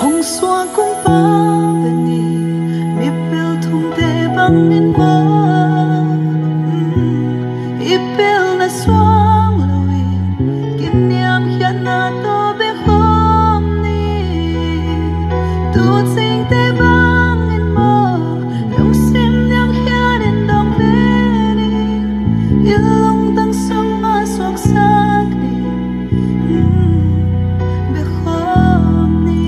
hồng xoa cũng ba bên đi mi bel thùng te băng in mơ ipel na xoang loi kim niam hian na to be hôm ni tu sing te băng in mơ yong sim niam hian in dong be ni ilong tang sung ma suak sak ni be hôm ni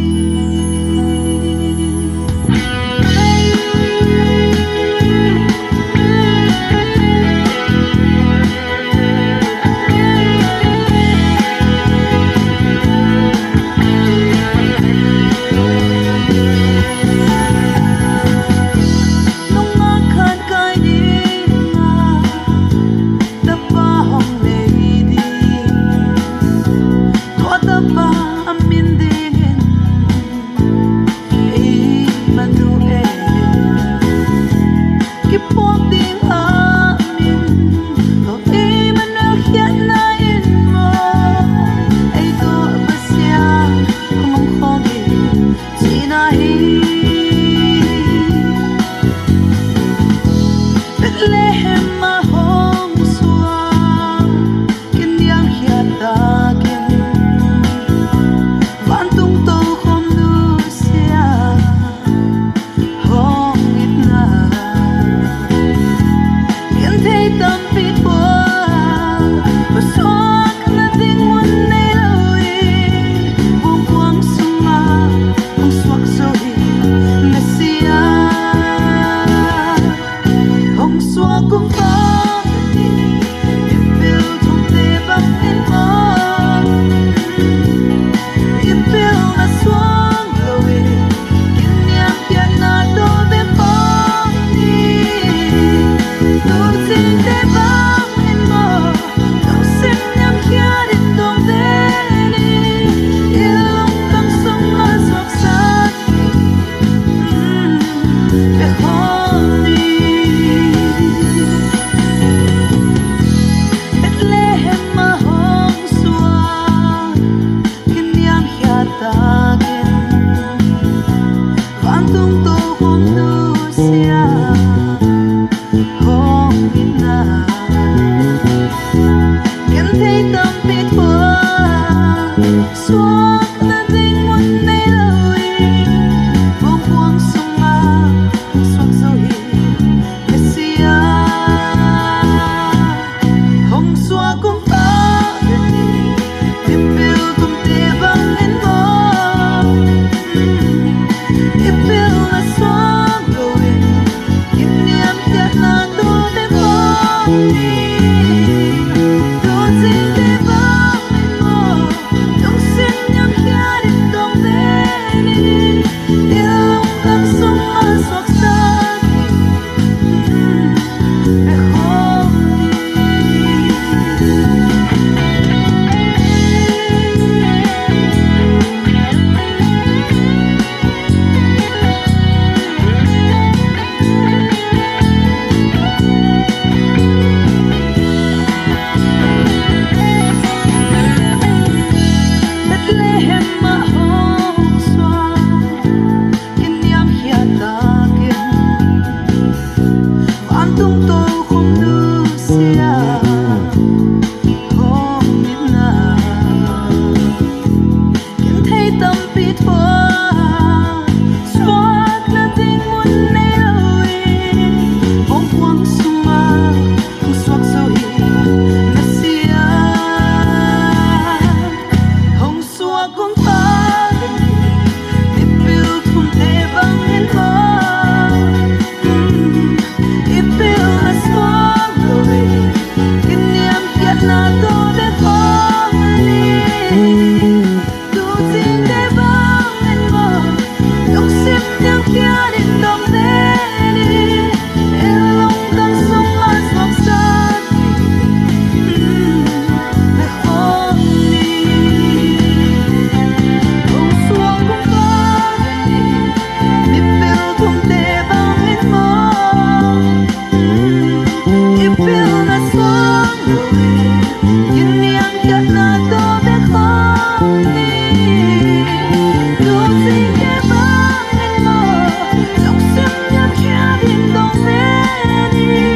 kia bin dong ne ni